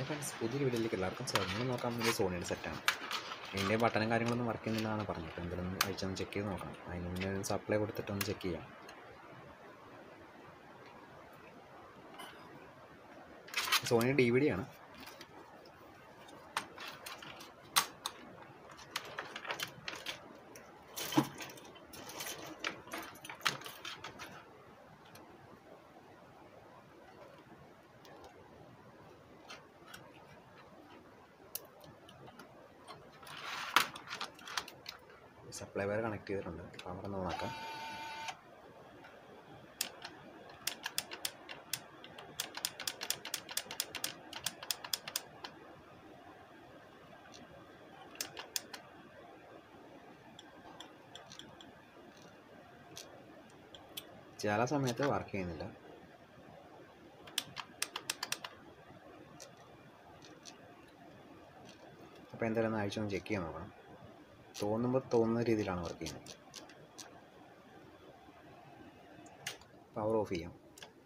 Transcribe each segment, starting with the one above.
Hi friends, പുതിയൊരു വീഡിയോയിലേക്ക് എല്ലാവർക്കും സ്വാഗതം. നമ്മൾ നോക്കാൻ വേണ്ടി സോണിയുടെ സെറ്റാണ്. ഇതിൻ്റെ ബട്ടനും കാര്യങ്ങളൊന്നും വർക്ക് ചെയ്യുന്നില്ലെന്നാണ് പറഞ്ഞത്. എന്തെങ്കിലും അയച്ചൊന്ന് ചെക്ക് ചെയ്ത് നോക്കണം. അതിന് മുന്നേ ഒരു സപ്ലൈ കൊടുത്തിട്ടൊന്ന് ചെക്ക് ചെയ്യാം. സോണി DVD ആണ്. സപ്ലൈ വയർ കണക്ട് ചെയ്തിട്ടുണ്ട്. പവർ ഒന്ന് ഓണാക്കാം. ചില സമയത്ത് വർക്ക് ചെയ്യുന്നില്ല. അപ്പോൾ എന്തായാലും ഒന്ന് അയച്ചൊന്ന് ചെക്ക് ചെയ്യാൻ നോക്കണം. തോന്നുന്ന രീതിയിലാണ് വർക്ക് ചെയ്യുന്നത്. പവർ ഓഫ് ചെയ്യാം.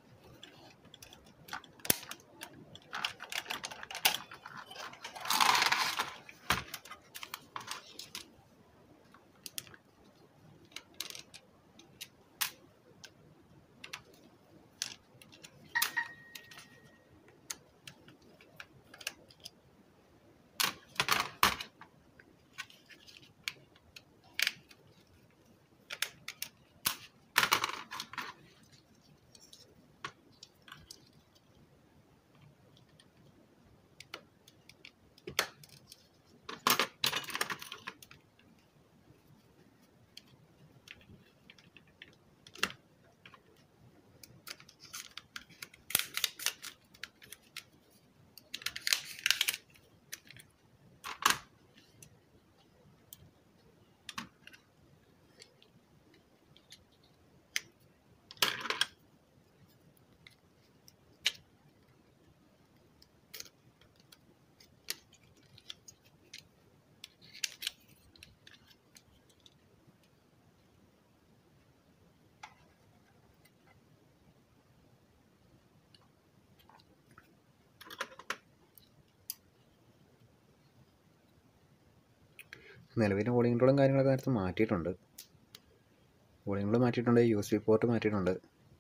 നിലവിൽ വോളിയം കൺട്രോളും കാര്യങ്ങളൊക്കെ നേരത്തെ മാറ്റിയിട്ടുണ്ട്. വോളിയം കൺട്രോൾ മാറ്റിയിട്ടുണ്ട്. USB പോർട്ട് മാറ്റിയിട്ടുണ്ട്.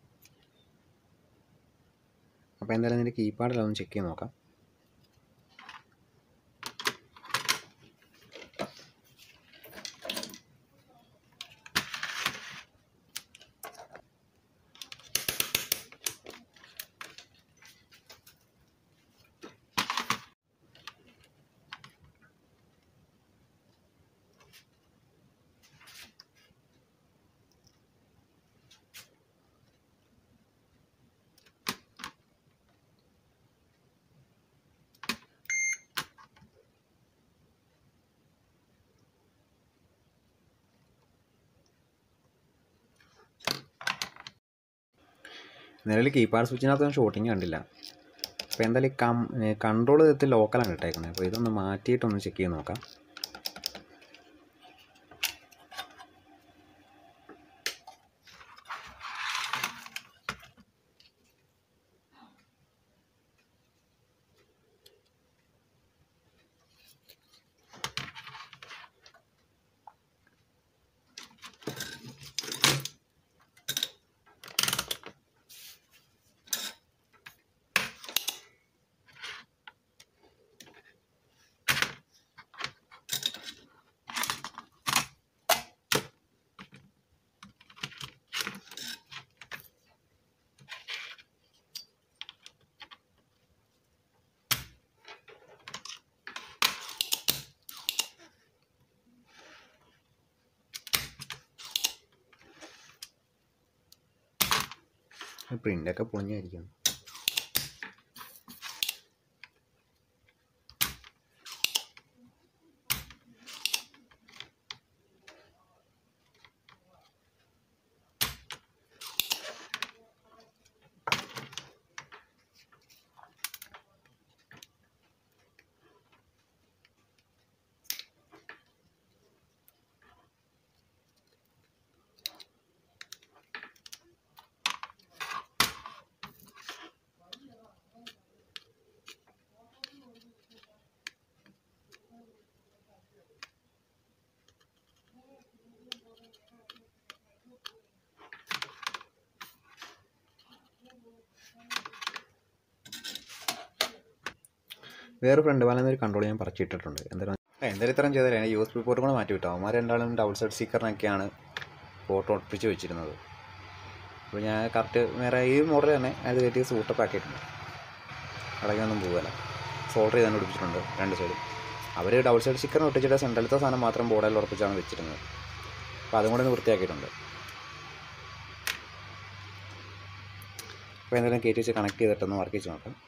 അപ്പോൾ എന്തായാലും ഇതിൻ്റെ കീപാഡെല്ലാം ഒന്ന് ചെക്ക് ചെയ്ത് നോക്കാം. നിലവിൽ കീപാഡ് സ്വിച്ചിനകത്തൊന്നും ഷോട്ടിങ് കണ്ടില്ല. അപ്പോൾ എന്തായാലും കൺട്രോൾ ചെയ്തിട്ട് ലോക്കലാണ് ഇട്ടേക്കുന്നത്. അപ്പോൾ ഇതൊന്ന് മാറ്റിയിട്ടൊന്ന് ചെക്ക് ചെയ്ത് നോക്കാം. പ്രിൻ്റൊക്കെ പൊളിഞ്ഞായിരിക്കും. വേറെ ഫ്രണ്ട് പാലെന്നൊരു കൺട്രോൾ ഞാൻ പറിച്ചിട്ടിട്ടുണ്ട്. എന്തായാലും ഇത്രയും ചെയ്താലേ USB പോർട്ട് കൂടെ മാറ്റി വിട്ടോ. അവന്മാർ രണ്ടാളും ഡബിൾ സൈഡ് സ്റ്റിക്കറിനൊക്കെയാണ് ഫോട്ടോ ഒട്ടിച്ച് വെച്ചിരുന്നത്. അപ്പോൾ ഞാൻ കറക്റ്റ് വേറെ ഈ മോഡൽ തന്നെ അത് കയറ്റി സൂട്ടപ്പ് ആക്കിയിട്ടുണ്ട്. അടയ്ക്കൊന്നും പോകില്ല. സോൾഡർ ചെയ്ത് തന്നെ ഒടിപ്പിച്ചിട്ടുണ്ട് 2 സൈഡും. അവർ ഡബിൾ സൈഡ് സ്റ്റിക്കറിന് ഒട്ടിച്ചിട്ട് സെൻട്രലത്തെ സാധനം മാത്രം ബോർഡിൽ ഉറപ്പിച്ചാണ് വെച്ചിരുന്നത്. അപ്പോൾ അതും കൂടെ ഒന്ന് വൃത്തിയാക്കിയിട്ടുണ്ട്. അപ്പോൾ എന്തായാലും കയറ്റി വെച്ച് കണക്ട് ചെയ്തിട്ടൊന്ന് വർക്ക് ചെയ്ത് നോക്കാം.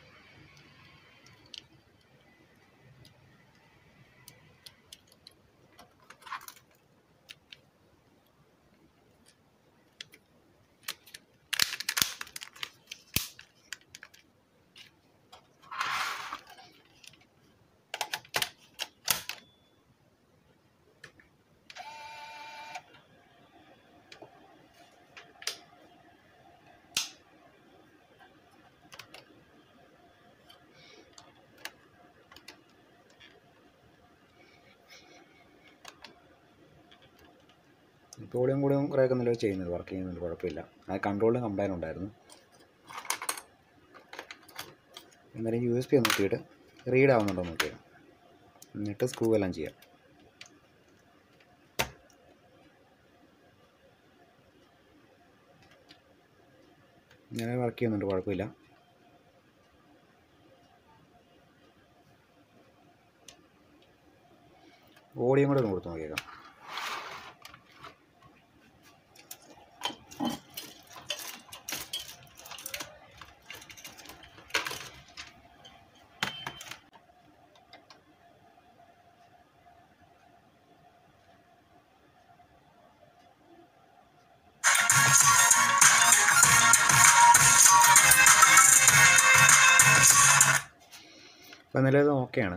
ഇപ്പോൾ കൂടെയും കുറേയൊക്കെ നിലവിൽ ചെയ്യുന്നുണ്ട്, വർക്ക് ചെയ്യുന്നുണ്ട്, കുഴപ്പമില്ല. അത് കൺട്രോളിൽ കംപ്ലൈൻറ്റ് ഉണ്ടായിരുന്നു. എന്നാലും USB നോക്കിയിട്ട് റീഡ് ആവുന്നുണ്ടോ നോക്കിയാൽ, എന്നിട്ട് സ്ക്രൂ എല്ലാം ചെയ്യാം. ഞാൻ വർക്ക് ചെയ്യുന്നുണ്ട്, കുഴപ്പമില്ല. ഓഡിയോ കൂടെ ഒന്ന് കൊടുത്ത് നോക്കിയേക്കാം. അപ്പോൾ നിലവിൽ ഓക്കെയാണ്,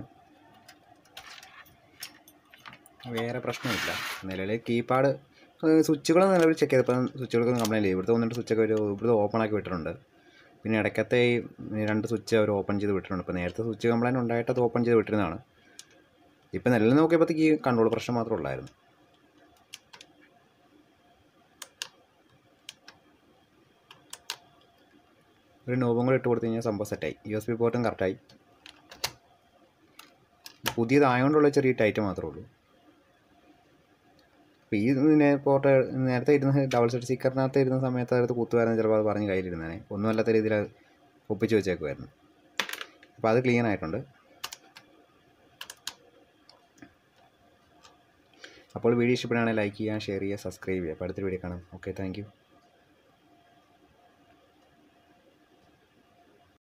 വേറെ പ്രശ്നമില്ല. നിലവിൽ കീപാഡ് സ്വിച്ചുകൾ നിലവിൽ ചെക്ക് ചെയ്തപ്പോൾ സ്വിച്ചുകൾക്ക് കംപ്ലൈൻറ്റ് ചെയ്യും. ഇവിടുത്തെ 1-2 സ്വിച്ചൊക്കെ ഇവിടുത്തെ ഓപ്പൺ ആക്കി വിട്ടിട്ടുണ്ട്. പിന്നെ ഇടയ്ക്കത്തെ ഈ 2 സ്വിച്ച് അവർ ഓപ്പൺ ചെയ്ത് വിട്ടിട്ടുണ്ട്. ഇപ്പോൾ നേരത്തെ സ്വിച്ച് കംപ്ലൈൻറ്റ് ഉണ്ടായിട്ട് അത് ഓപ്പൺ ചെയ്ത് വിട്ടിരുന്നതാണ്. ഇപ്പോൾ നിലവിൽ നോക്കിയപ്പോഴത്തേക്ക് ഈ കൺട്രോൾ പ്രശ്നം മാത്രമേ ഉള്ളായിരുന്നു. ഒരു നോബും കൂടെ ഇട്ട് കൊടുത്തു കഴിഞ്ഞാൽ സംഭവം സെറ്റായി. USB പോർട്ടും കറക്റ്റായി. പുതിയതായതുകൊണ്ടുള്ള ചെറിയ ടൈറ്റ് മാത്രമേ ഉള്ളൂ. അപ്പോൾ ഈ പോർട്ട് നേരത്തെ ഇരുന്ന് ഡബിൾ സൈഡ് സ്റ്റിക്കറിനകത്ത് ഇരുന്ന സമയത്ത് അടുത്ത് കുത്തുമായിരുന്നു, ചിലപ്പോൾ അത് പറഞ്ഞ് കയ്യിലിരുന്നേനെ. ഒന്നുമല്ലാത്ത രീതിയിൽ ഒപ്പിച്ച് വെച്ചേക്കുമായിരുന്നു. അപ്പോൾ അത് ക്ലീൻ ആയിട്ടുണ്ട്. അപ്പോൾ വീഡിയോ ഇഷ്ടപ്പെടുകയാണെങ്കിൽ ലൈക്ക് ചെയ്യുക, ഷെയർ ചെയ്യുക, സബ്സ്ക്രൈബ് ചെയ്യുക. അപ്പോൾ അടുത്തൊരു വീഡിയോ കാണാം. Okay, thank U.